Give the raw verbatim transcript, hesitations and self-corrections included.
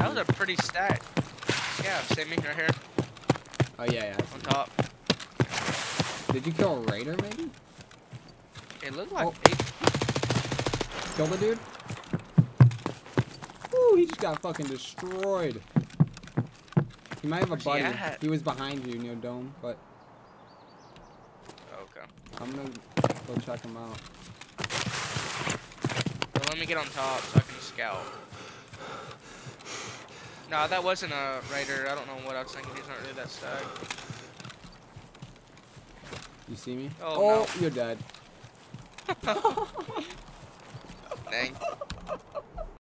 That was a pretty stack. Yeah, same me right here. Oh yeah, yeah. On top. Did you kill a raider maybe? It looked like Oh. eight. Kill the dude? Ooh, he just got fucking destroyed. He might have a Where's he buddy. at? He was behind you near dome, but Okay. I'm gonna go check him out. Well, let me get on top so I can scout. No, that wasn't a raider. I don't know what I was thinking. He's not really that stack. You see me? Oh, oh no. you're dead. Dang.